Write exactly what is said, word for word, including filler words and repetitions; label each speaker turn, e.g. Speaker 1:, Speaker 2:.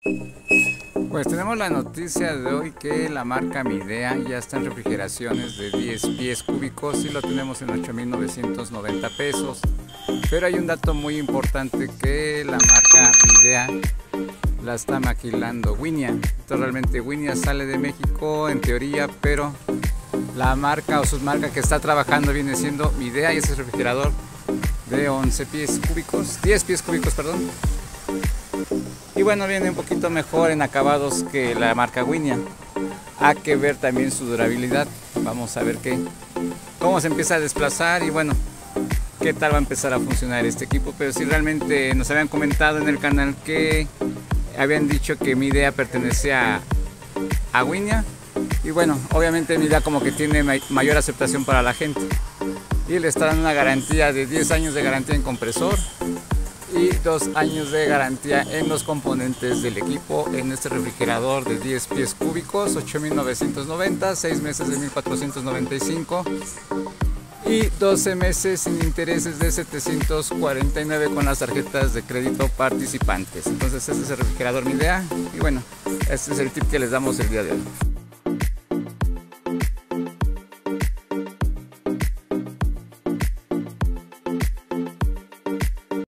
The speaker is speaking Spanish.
Speaker 1: Pues tenemos la noticia de hoy que la marca Midea ya está en refrigeraciones de diez pies cúbicos y lo tenemos en ocho mil novecientos noventa pesos. Pero hay un dato muy importante, que la marca Midea la está maquilando Winia. Entonces realmente Winia sale de México en teoría, pero la marca o submarca que está trabajando viene siendo Midea, y ese es refrigerador de once pies cúbicos, diez pies cúbicos, perdón. Y bueno, viene un poquito mejor en acabados que la marca Winia. Hay que ver también su durabilidad. Vamos a ver qué, cómo se empieza a desplazar y bueno, qué tal va a empezar a funcionar este equipo. Pero si realmente nos habían comentado en el canal que habían dicho que Midea pertenecía a Winia. Y bueno, obviamente Midea como que tiene mayor aceptación para la gente. Y le está dando una garantía de diez años de garantía en compresor y dos años de garantía en los componentes del equipo en este refrigerador de diez pies cúbicos, ocho mil novecientos noventa, seis meses de mil cuatrocientos noventa y cinco y doce meses sin intereses de setecientos cuarenta y nueve con las tarjetas de crédito participantes. Entonces este es el refrigerador Midea y bueno, este es el tip que les damos el día de hoy.